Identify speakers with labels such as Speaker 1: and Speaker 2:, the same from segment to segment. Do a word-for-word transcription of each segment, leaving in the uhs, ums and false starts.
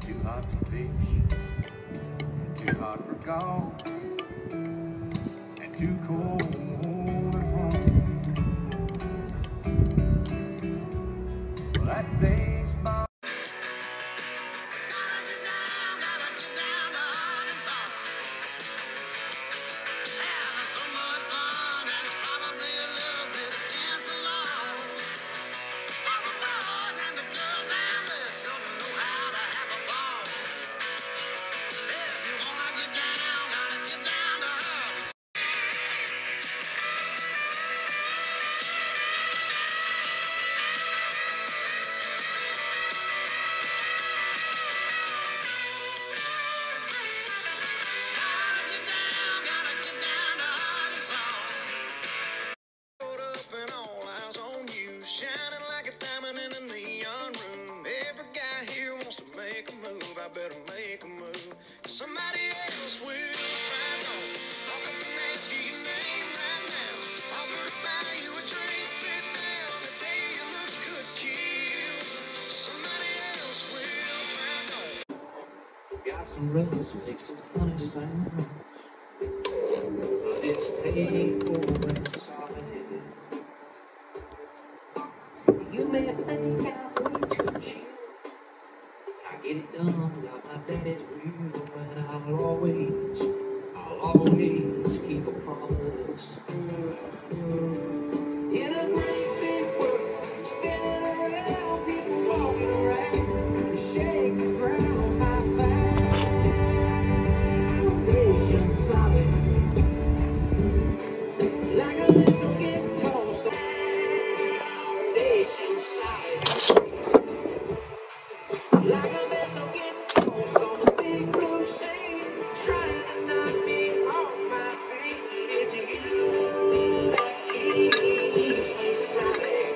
Speaker 1: too hot to fish, too hot for golf, and too cold at home. Well, that baseball.
Speaker 2: Better make a move. Somebody else will find out. Walk up and ask you your name right now. Offer to buy you a drink, sit down. They tell you you look good, kid. Somebody else will find out.
Speaker 3: Got some rose, make some funny sounds, but it's paid for and solid. You may think I'm way too cheap. I get it done, got my daddy's view, and I'll always, I'll always keep a promise. In a great big world, spinning around, people walking around, shake the ground, my foundation solid, like a little get tossed, foundation solid. Like a vessel getting tossed on a big blue sea, trying to knock me off my feet. It's you that keeps me solid.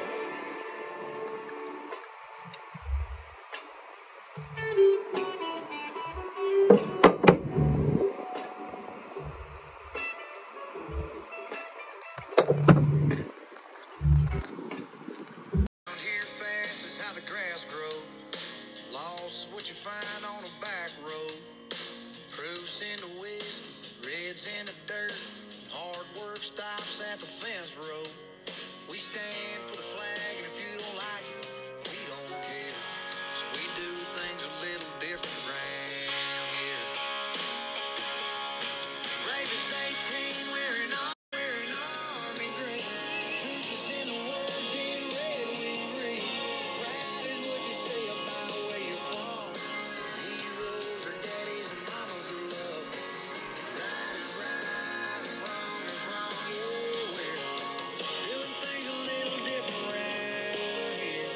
Speaker 2: Around here fast is how the grass grows. Lost is what you find on a back road. Proofs in the whiskey, reds in the dirt. Hard work stops at the fence road. We stand for the flag, and if you don't like it, we don't care. So we do things a little different around here. Brave as eighteen, wearing ar- wearing army green. Truth is in the words in red we read. Pride is what you say about where you're from. Heroes are daddies and mamas who love. Right is right and wrong is wrong. Yeah, we're doing things a little different around here.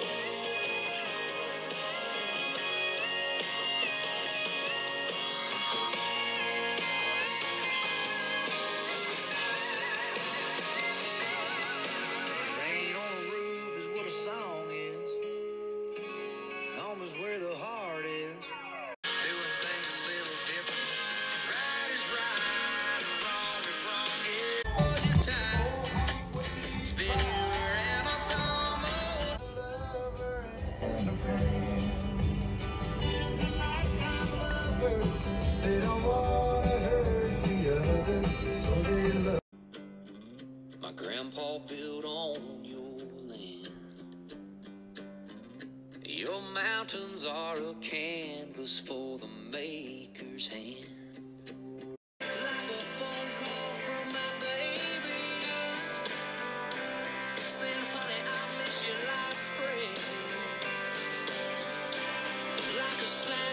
Speaker 2: Rain on the roof is what a song is. Home is where the heart is. Doing things a little different. Right is right and wrong is wrong. Yeah. All your time. Spin you around on some old lover and a friend. It's a lifetime lovers. They don't want to hurt the other, so they love. My grandpa built on your land. Your mountains are a canvas for the maker's hand. Like a phone call from my baby, saying, honey, I miss you like crazy. Like a sound